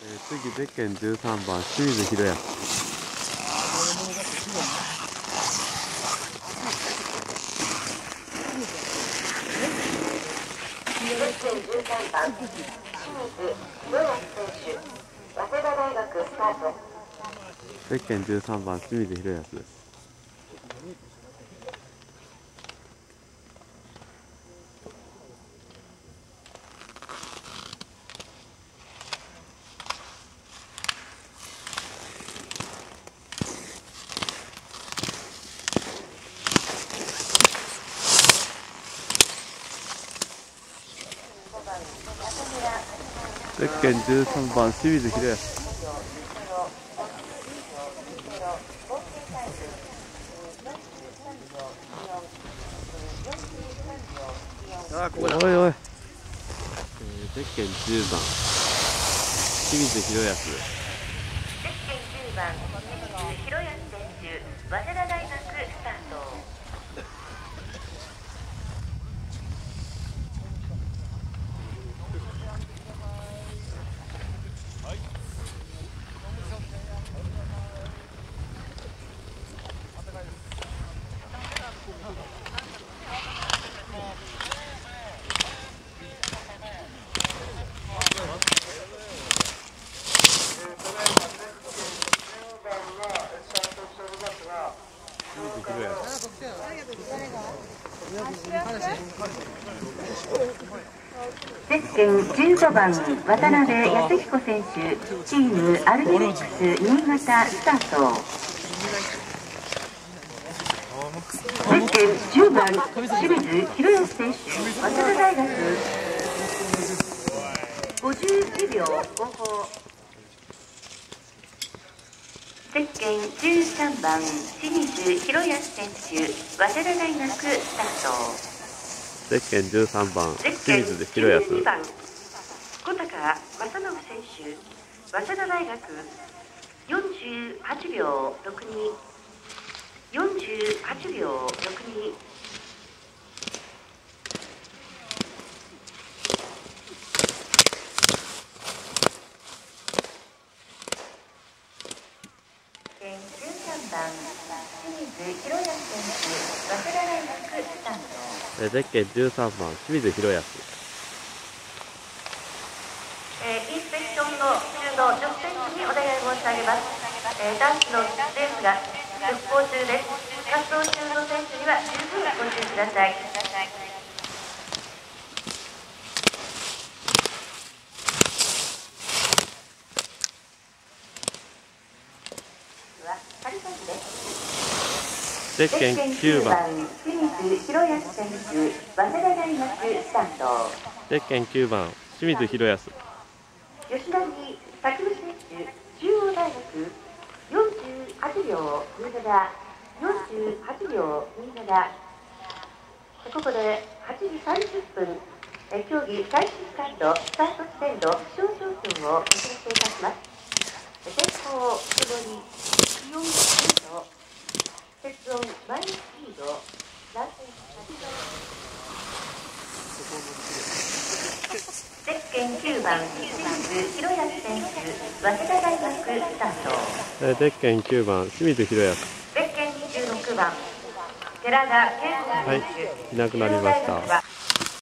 次、ゼッケン13番、清水宏保。 ゼッケン13番、清水宏保選手、早稲田大学スタート。 ゼッケン13番、清水宏保です。ゼッケン13番、清水宏保。おいおい。ゼッケン10番、清水宏保。 ゼッケン10番、清水宏保選手、早稲田大学スタート。ゼッケン15番、渡辺康彦選手、チームアルビレックス新潟スタート。ゼッケン10番、清水宏保選手、早稲田大学。52秒55。ゼッケン13番、清水宏保選手、早稲田大学スタート。 ゼッケン13番、清水宏保。 12番、小高正信選手、早稲田大学。48秒62。48秒62。13番、清水宏保選手、早稲田大学スタート。 ゼッケン13番、清水宏保。 インスペクションの中の女子選手にお願い申し上げます。男子のレースが続行中です。活動中の選手には十分ご注意ください。 ゼッケン9番、 清水宏保選手、早稲田大学スタート。 ゼッケン9番、清水宏保。 吉田木拓夢選手、中央大学。48秒27。48秒27。ここで8時30分、競技開始スタート、スタート地点の気象状況をお知らせいたします。天候曇り、気温10度、雪温マイナス2度、南西ゼッケン9番、清水宏保選手、早稲田大学スタート。 ゼッケン9番、清水宏保。 ゼッケン26番、寺田健吾選手、 はい、いなくなりました。